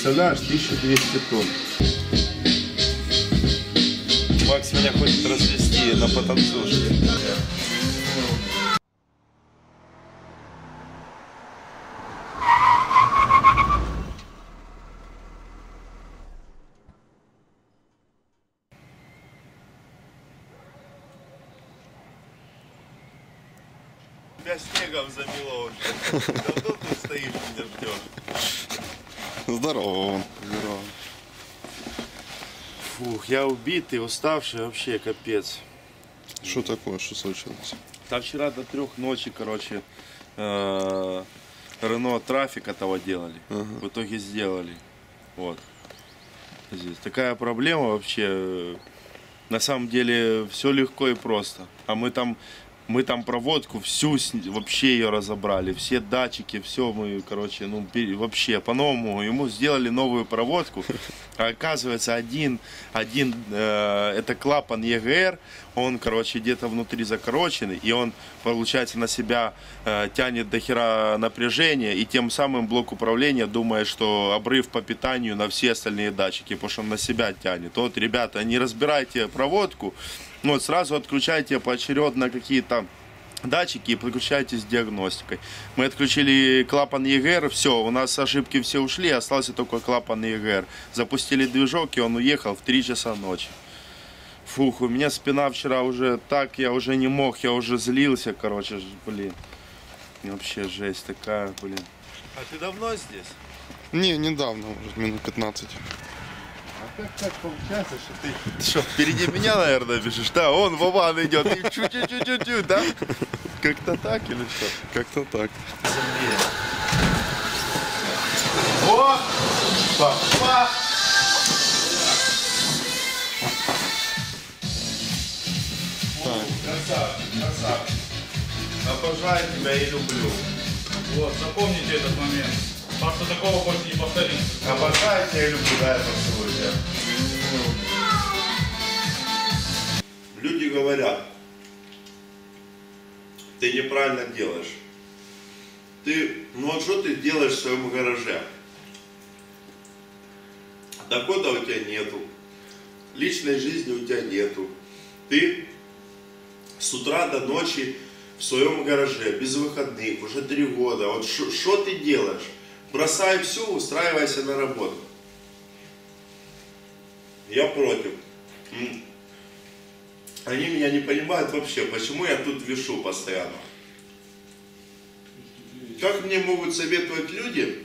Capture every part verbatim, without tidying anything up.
представляешь, тысяча двести тонн. Макс меня хочет развести на потанцушке. Тебя снегом замело уже. Давно ты стоишь, меня ждешь. Здорово он. Здорово. Фух, я убитый, уставший, вообще капец. Что такое, что случилось? Там вчера до трех ночи, короче, э, Рено трафик этого делали. Ага. В итоге сделали. Вот. Здесь такая проблема вообще. На самом деле все легко и просто. А мы там, мы там проводку всю вообще ее разобрали, все датчики, все мы, короче, ну вообще по-новому ему сделали новую проводку. А оказывается, один, один э, это клапан Е Г Р, он, короче, где-то внутри закороченный, и он, получается, на себя э, тянет до хера напряжения, и тем самым блок управления думает, что обрыв по питанию на все остальные датчики, потому что он на себя тянет. Вот, ребята, не разбирайте проводку, вот, сразу отключайте поочередно какие-то датчики и подключайтесь с диагностикой. Мы отключили клапан Е Г Р, все, у нас ошибки все ушли, остался только клапан Е Г Р. Запустили движок, и он уехал в три часа ночи. Фух, у меня спина вчера уже так, я уже не мог, я уже злился, короче, блин. Вообще жесть такая, блин. А ты давно здесь? Не, недавно, уже минут пятнадцать. А как так получается, что ты, ты что, впереди меня, наверное, бежишь? Да, он, Вован идет, и чу-чу-чу-чу-чу, да? Как-то так или что? Как-то так. О! Папа! Так. Красавчик, красавчик. Обожаю тебя и люблю. Вот, запомните этот момент. Так что такого больше не повторится. Обожаю тебя и люблю, да, я поцелую тебя. Люди говорят, ты неправильно делаешь. Ты, ну вот что ты делаешь в своем гараже? Дохода у тебя нету, личной жизни у тебя нету. Ты с утра до ночи в своем гараже, без выходных, уже три года. Вот что ты делаешь? Бросай все, устраивайся на работу. Я против. Они меня не понимают вообще, почему я тут вешу постоянно. Как мне могут советовать люди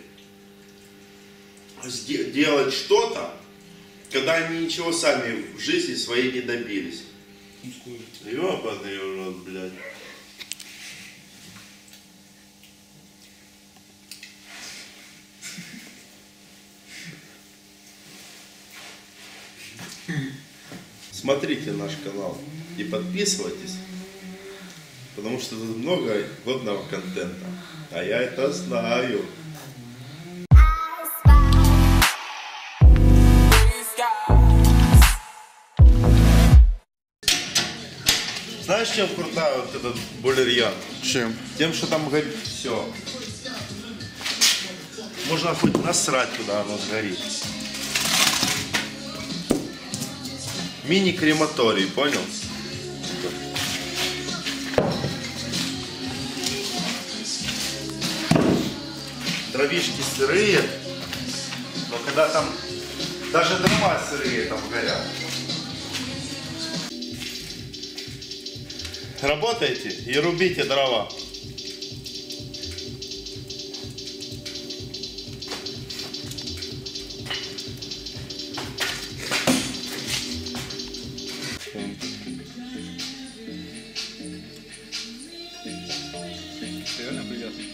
делать что-то, когда они ничего сами в жизни своей не добились? Ёбаный урод, блядь. Смотрите наш канал и подписывайтесь, потому что тут много годного контента, а я это знаю. Знаешь, чем крутая вот этот булерьян? Чем? Тем, что там горит все. Можно хоть насрать, куда оно сгорит. Мини-крематорий, понял? Дровишки сырые, но когда там даже дрова сырые там горят. Работайте и рубите дрова. Реально приятно.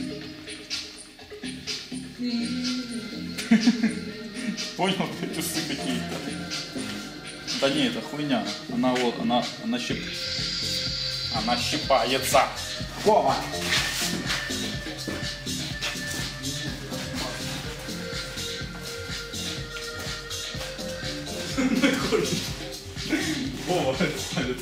Понял, ты часы какие-то. Да не, это хуйня. Она вот, она, она щип... Она щипается. Вова! Вова, это ставит.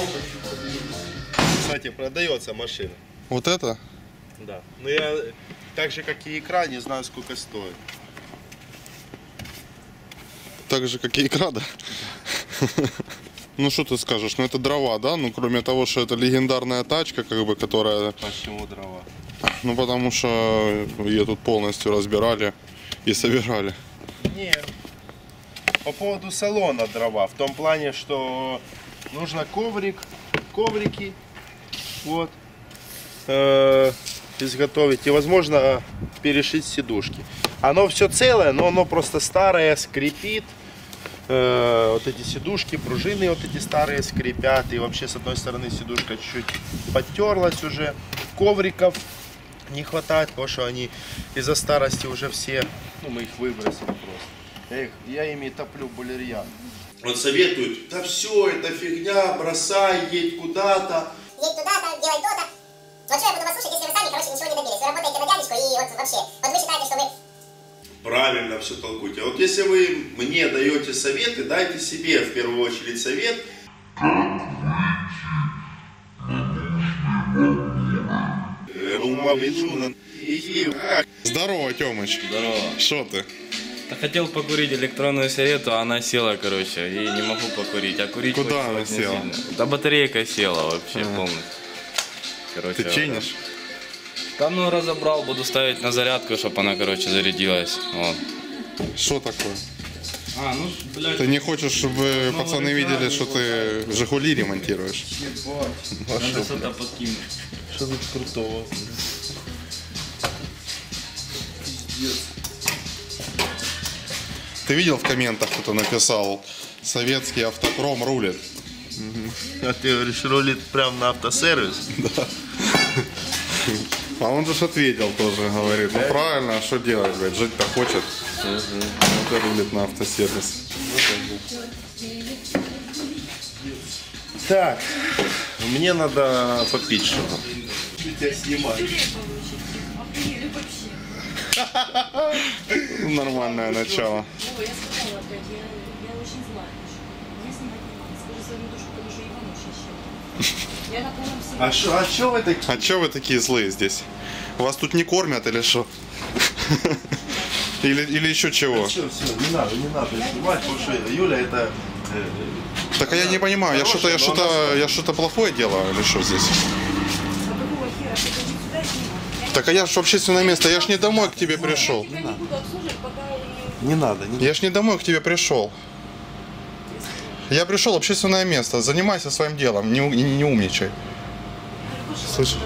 Кстати, продается машина. Вот это? Да. Ну я Так же, как и икра, не знаю, сколько стоит. Так же, как и икра, да? Ну что ты скажешь, ну это дрова, да? Ну кроме того, что это легендарная тачка, как бы, которая... Почему дрова? Ну потому что ее тут полностью разбирали и собирали. Не, по поводу салона дрова, в том плане, что нужно коврик, коврики, вот, э, изготовить и, возможно, перешить сидушки. Оно все целое, но оно просто старое, скрипит. Э, вот эти сидушки, пружины вот эти старые скрипят. И вообще, с одной стороны, сидушка чуть-чуть подтерлась уже. Ковриков не хватает, потому что они из-за старости уже все, ну, мы их выбросили просто. Я, их, я ими топлю булерьян. Вот советуют, да все, это фигня, бросай, едь куда-то. Едь туда-то, делай то-то. Вот что я буду вас слушать, если вы сами, короче, ничего не добились. Вы работаете на дядечку и вот вообще, вот вы считаете, что вы... Правильно все толкуете. Вот если вы мне даете советы, дайте себе в первую очередь совет. Здорово, Тёмыч. Здорово. Что ты? Да хотел покурить электронную сигарету, а она села, короче, и не могу покурить. А курить Куда хочется она очень села? сильно. Да батарейка села вообще Ага. полностью. Короче, Ты чинишь? там ну разобрал, буду ставить на зарядку, чтобы она, короче, зарядилась. Вот. Что такое? А, ну, блядь. Ты не хочешь, чтобы пацаны видели, что ты Жигули ремонтируешь? Надо что-то подкинуть. Что тут крутого? Ты видел в комментах, кто-то написал: советский автопром рулит? А ты говоришь, рулит прям на автосервис? А он же ж ответил тоже, говорит, ну правильно, а что делать, блядь, жить-то хочет. Ну-ка рулит на автосервис. Так, мне надо попить что-то. Тебя снимать. Нормальное начало. О, я сказала опять, я, я очень злая. Я снимать не могу. Скажи своему душу, потому что Иван очень щедрый. Я на полном себе. А что, а что вы такие? А чё вы такие злые здесь? Вас тут не кормят или что? Или, или еще чего? Все, все, не надо, не надо снимать, потому что Юля это... э, Так а я не понимаю, я что-то я что-то я что-то плохое делаю или что здесь? А какого хера ты иди сюда и снимай? Так а я ж в общественное место, я ж не домой к тебе пришел. Я тебя не буду обслуживать, пока не... Не надо, не Я ж не домой к тебе пришел. Я пришел в общественное место, занимайся своим делом, не, у- не, не умничай. Слышь,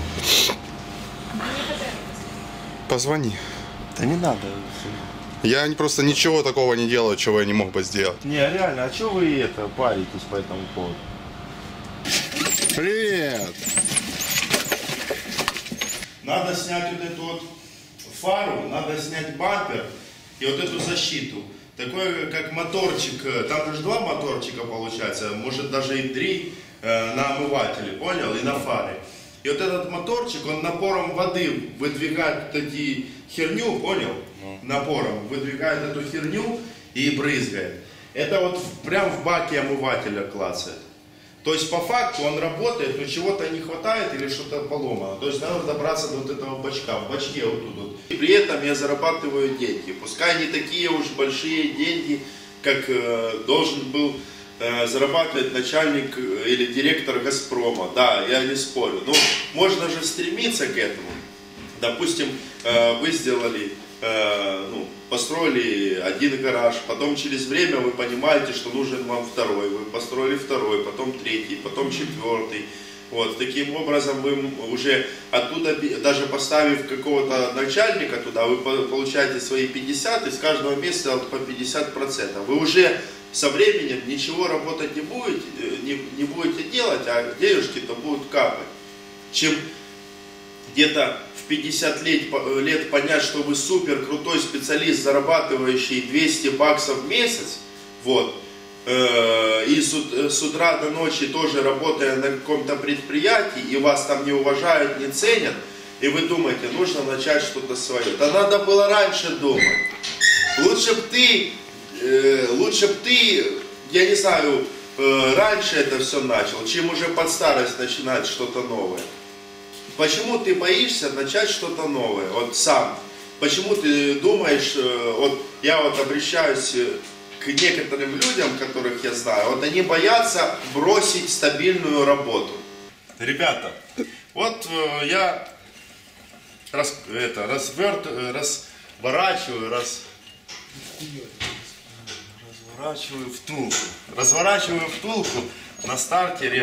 позвони. Да не надо. Я не- просто ничего такого не делаю, чего я не мог бы сделать. Не, реально, а что вы это паритесь по этому поводу? Привет! Надо снять вот эту вот фару, надо снять бампер и вот эту защиту. Такой как моторчик, э, там же два моторчика получается, может даже и три э, на омывателе, понял, и на фаре. И вот этот моторчик, он напором воды выдвигает вот эти херню, понял? Напором выдвигает эту херню и брызгает. Это вот в- прям в баке омывателя клацает. То есть по факту он работает, но чего-то не хватает или что-то поломано. То есть надо добраться до вот этого бачка, в бачке вот тут вот. И при этом я зарабатываю деньги. Пускай не такие уж большие деньги, как э, должен был э, зарабатывать начальник э, или директор Газпрома. Да, я не спорю. Но можно же стремиться к этому. Допустим, э, вы сделали, э, ну, построили один гараж, потом через время вы понимаете, что нужен вам второй, вы построили второй, потом третий, потом четвертый. Вот, таким образом вы уже оттуда, даже поставив какого-то начальника туда, вы получаете свои пятьдесят, и с каждого месяца по пятьдесят процентов. Вы уже со временем ничего работать не будете, не, не будете делать, а денежки-то будут капать. Чем где-то в пятьдесят лет, лет понять, что вы супер крутой специалист, зарабатывающий двести баксов в месяц, вот, э, и с, с утра до ночи тоже работая на каком-то предприятии, и вас там не уважают, не ценят, и вы думаете, нужно начать что-то свое. Да надо было раньше думать. Лучше бы ты, э, лучше бы ты, я не знаю, э, раньше это все начал, чем уже под старость начинать что-то новое. почему ты боишься начать что-то новое, вот сам? Почему ты думаешь, вот я вот обращаюсь к некоторым людям, которых я знаю, вот они боятся бросить стабильную работу. Ребята, вот я раз, это, разверт, разворачиваю, раз, разворачиваю втулку, разворачиваю втулку на стартере.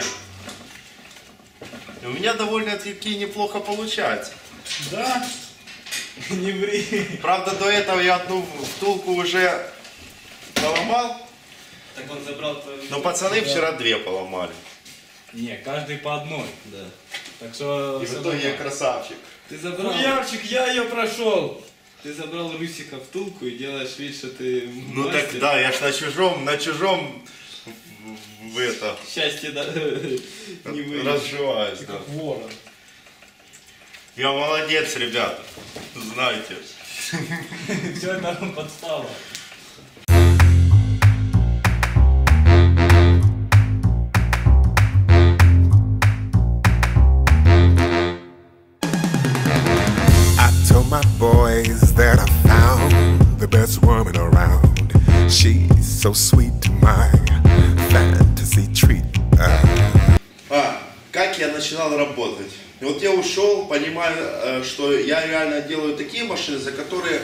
И у меня довольно-таки неплохо получается. Да? Не ври. Правда, до этого я одну втулку уже поломал, Так он забрал твою... но пацаны вчера две поломали. Не, каждый по одной. Да. Так что... И в итоге я красавчик. Ты забрал... Хуярчик, я ее прошел. Ты забрал Русика втулку и делаешь вид, что ты Ну мастер. так да, я ж на чужом, на чужом в это Счастье, да, не вы. разживаюсь. Да. Ворон. Я молодец, ребята, знаете. Все это нам подстава. I told my boys that I found the best woman around. She's so sweet to my fantasy treat. А, как я начинал работать? И вот я ушел, понимая, что я реально делаю такие машины, за которые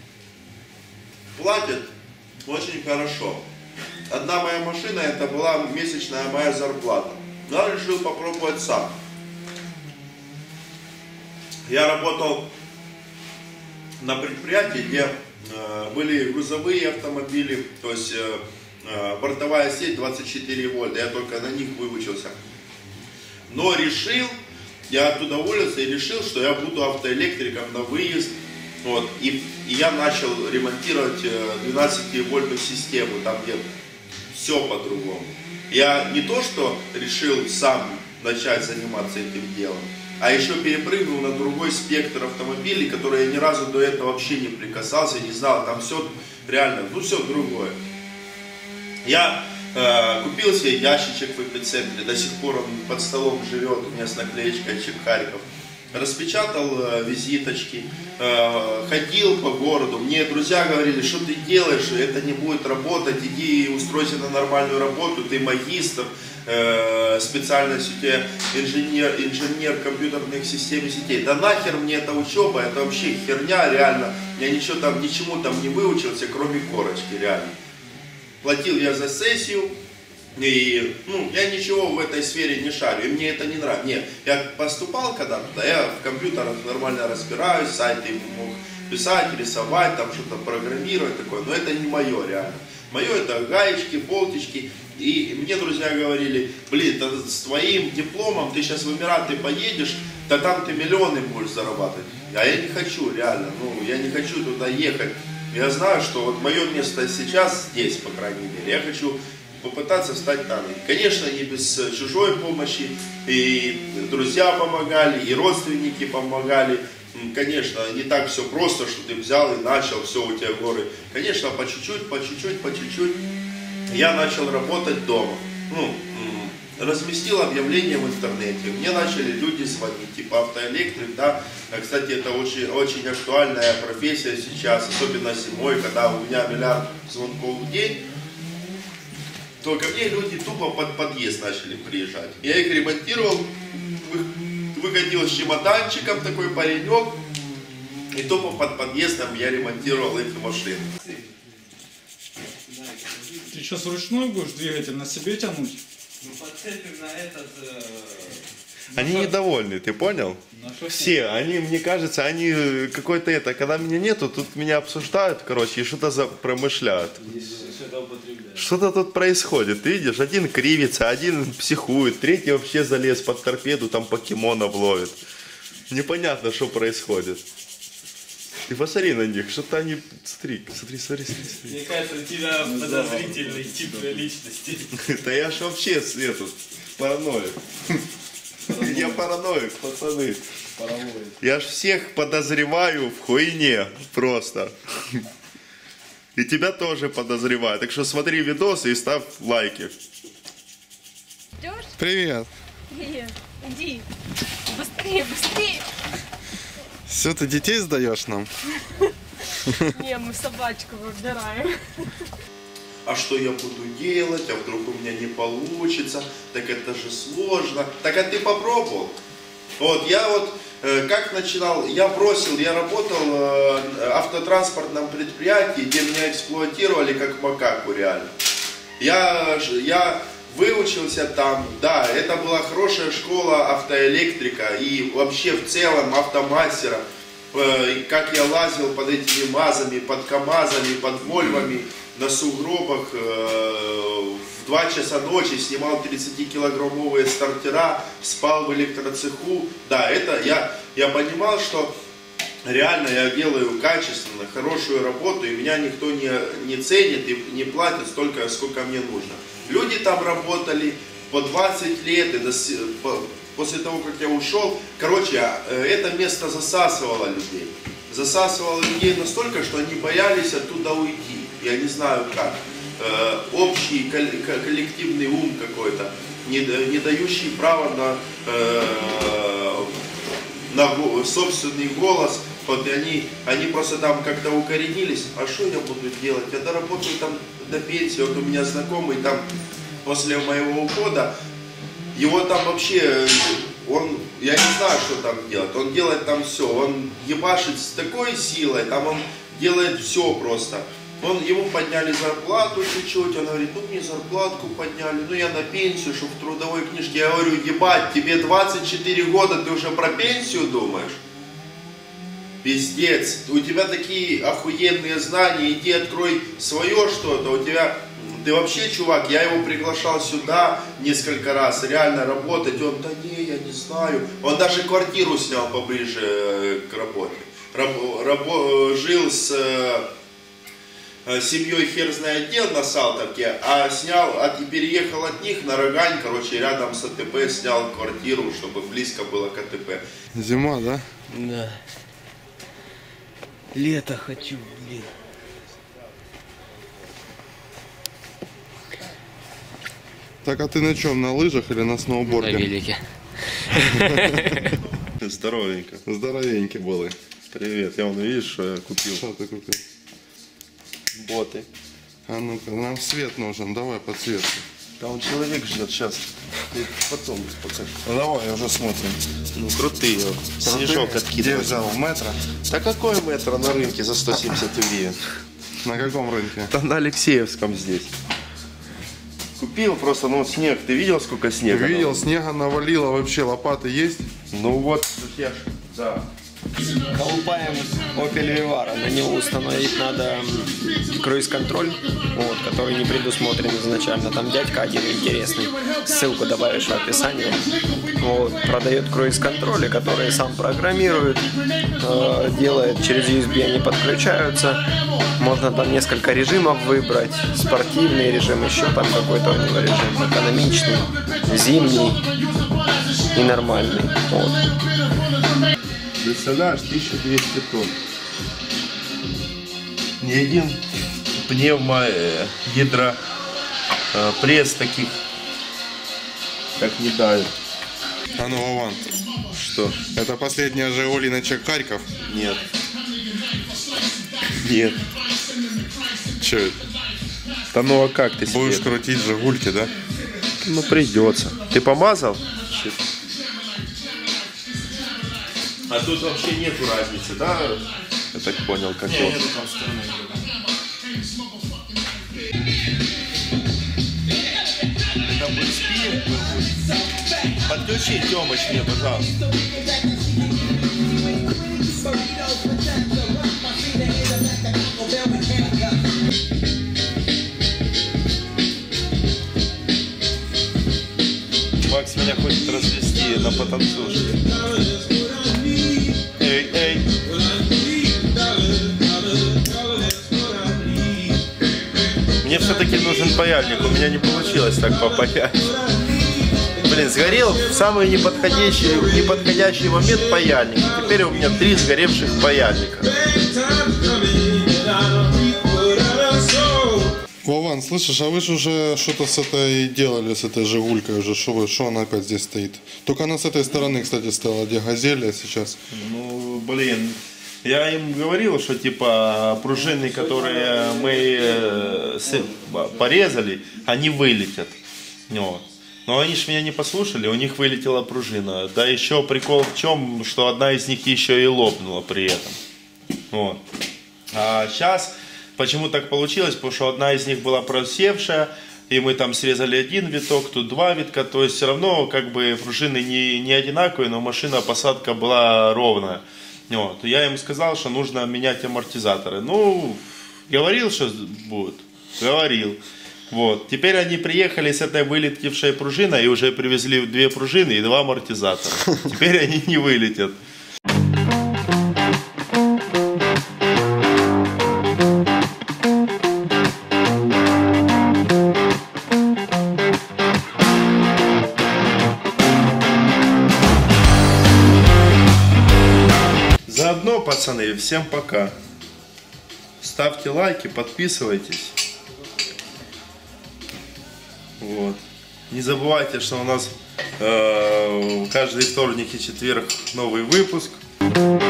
платят очень хорошо. Одна моя машина, это была месячная моя зарплата. Я решил попробовать сам. Я работал на предприятии, где э, были грузовые автомобили, то есть э, э, бортовая сеть двадцать четыре вольта, я только на них выучился. Но решил, я оттуда уволился и решил, что я буду автоэлектриком на выезд. Вот, и, и я начал ремонтировать двенадцативольтную систему, там где все по-другому. Я не то что решил сам начать заниматься этим делом, а еще перепрыгнул на другой спектр автомобилей, которые я ни разу до этого вообще не прикасался, не знал, там все реально, ну все другое. Я э, купил себе ящичек в эпицентре, до сих пор он под столом живет, у меня с наклеечкой Чек Харьков. Распечатал э, визиточки, э, ходил по городу, мне друзья говорили, что ты делаешь, это не будет работать, иди устройся на нормальную работу, ты магистр, э, специальность у тебя инженер, инженер компьютерных систем и сетей. Да нахер мне эта учеба, это вообще херня, реально, я ничего там, ничему там не выучился, кроме корочки, реально. Платил я за сессию. И, ну, я ничего в этой сфере не шарю, и мне это не нравится. Нет, я поступал когда-то, да, я в компьютерах нормально разбираюсь, сайты мог писать, рисовать, там что-то программировать такое, но это не мое реально. Мое это гаечки, болтички, и мне друзья говорили, блин, да с твоим дипломом ты сейчас в Эмираты поедешь, да там ты миллионы будешь зарабатывать. А я не хочу реально, ну, я не хочу туда ехать. Я знаю, что вот мое место сейчас здесь, по крайней мере, я хочу попытаться встать на ноги. Конечно, не без чужой помощи, и друзья помогали, и родственники помогали. Конечно, не так все просто, что ты взял и начал, все у тебя горы. Конечно, по чуть-чуть, по чуть-чуть, по чуть-чуть я начал работать дома. Ну, разместил объявление в интернете, мне начали люди звонить, типа автоэлектрик, да. Кстати, это очень, очень актуальная профессия сейчас, особенно зимой, когда у меня миллиард звонков в день. То ко мне люди тупо под подъезд начали приезжать. Я их ремонтировал, выходил с чемоданчиком такой паренек, и тупо под подъездом я ремонтировал эти машины. Ты что, вручную будешь двигатель на себе тянуть? Ну подцепим на этот... Э... Они недовольны, ты понял? Все, они, мне кажется, они какой-то это, когда меня нету, тут меня обсуждают, короче, и что-то за промышляют. Что-то тут происходит, ты видишь, один кривится, один психует, третий вообще залез под торпеду, там покемонов ловит. Непонятно, что происходит. Ты посмотри на них, что-то они... Смотри, смотри, смотри, смотри. Мне кажется, у тебя подозрительный тип личности. Да я ж вообще этот, параноик. Я параноик, пацаны. Я ж всех подозреваю в хуйне просто. И тебя тоже подозреваю. Так что смотри видосы и ставь лайки. Привет. Привет. Иди. быстрее, быстрее. Все, ты детей сдаешь нам? Не, мы собачку выбираем. А что я буду делать, а вдруг у меня не получится, так это же сложно. Так а ты попробовал? Вот, я вот, э, как начинал, я бросил, я работал э, в автотранспортном предприятии, где меня эксплуатировали как макаку реально. Я, я выучился там, да, это была хорошая школа автоэлектрика и вообще в целом автомастера. Э, как я лазил под этими МАЗами, под КАМАЗами, под Вольвами, на сугробах э, в два часа ночи снимал тридцатикилограммовые стартера, спал в электроцеху. Да, это я, я понимал, что реально я делаю качественно, хорошую работу, и меня никто не, не ценит и не платит столько, сколько мне нужно. Люди там работали по двадцать лет, и до, по, после того, как я ушел, короче, это место засасывало людей. Засасывало людей настолько, что они боялись оттуда уйти. Я не знаю как. Э, общий коллективный ум какой-то, не, не дающий права на, э, на собственный голос. Вот и они, они просто там как-то укоренились. А что я буду делать? Я доработаю там до пенсии. Вот у меня знакомый там после моего ухода, его там вообще, он, я не знаю, что там делать. Он делает там все. Он ебашит с такой силой, там он делает все просто. Он, ему подняли зарплату чуть-чуть, он говорит, ну мне зарплатку подняли, ну я на пенсию, чтобы в трудовой книжке. Я говорю, ебать, тебе двадцать четыре года, ты уже про пенсию думаешь? Пиздец, у тебя такие охуенные знания, иди открой свое что-то, у тебя, ты вообще, чувак, я его приглашал сюда несколько раз, реально работать, он, да не, я не знаю, он даже квартиру снял поближе к работе, Раб, рабо, жил с семьей хер знает где на Салтовке, а снял, а переехал от них на Рогань, короче, рядом с АТП снял квартиру, чтобы близко было к АТП. Зима, да? Да. Лето хочу, блин. Так, а ты на чем, на лыжах или на сноуборде? На велике. Здоровенько. Здоровенький был. Привет, я вон, видишь, что я купил? Что ты купил? Боты. А ну-ка, нам свет нужен, давай подсветку. Там человек ждет, сейчас. Ты потом покажешь. Ну давай, уже смотрим. Ну крутые. Снежок откидывает. Где взял, в метро? Да какой метро на рынке за сто семьдесят гривен? На каком рынке? Там на Алексеевском здесь. Купил просто, ну снег. Ты видел, сколько снега? Ты видел, снега навалило, вообще лопаты есть? Ну вот, я ж, да. Колупаем Opel Vivaro. На него установить надо круиз-контроль, вот, который не предусмотрен изначально. Там дядька один интересный, ссылку добавишь в описание. Вот, продает круиз-контроли, которые сам программирует, э, делает, через ю эс би они подключаются. Можно там несколько режимов выбрать. Спортивный режим, еще там какой-то у него режим, экономичный, зимний и нормальный. Вот. Представляешь, тысяча двести тонн. Ни один пневмо, э, гидро, э, пресс таких, как не дают. А ну, Вован, Что? это последняя Жигули на чек Харьков? Нет. Нет. Че это? Да ну а как ты себе? Будешь крутить Жигульки, да? Ну придется. Ты помазал? А тут вообще нету разницы, да? Я так понял, как его. Там будет спиннинг был. Подключи, Тёмыч, мне, пожалуйста. Макс меня хочет развести на потанцуше. Эй, эй. Мне все-таки нужен паяльник, у меня не получилось так попаять. Блин, сгорел в самый неподходящий, неподходящий момент паяльник. И теперь у меня три сгоревших паяльника. Вован, Иван, слышишь, а вы же уже что-то с этой делали, с этой «Жигулькой» уже, что вы, что она опять здесь стоит? Только она с этой стороны, кстати, стала, где «Газель», а сейчас. Ну, блин, я им говорил, что типа пружины, которые мы порезали, они вылетят. Вот. Но они же меня не послушали, у них вылетела пружина. Да еще прикол в чем, что одна из них еще и лопнула при этом. Вот. А сейчас почему так получилось? Потому что одна из них была просевшая, и мы там срезали один виток, тут два витка. То есть все равно как бы пружины не, не одинаковые, но машина, посадка была ровная. Вот. Я им сказал, что нужно менять амортизаторы. Ну, говорил, что будет. Говорил. Вот. Теперь они приехали с этой вылетевшей пружиной и уже привезли две пружины и два амортизатора. Теперь они не вылетят. Заодно, пацаны, всем пока. Ставьте лайки, подписывайтесь. Вот. Не забывайте, что у нас э, каждый вторник и четверг новый выпуск.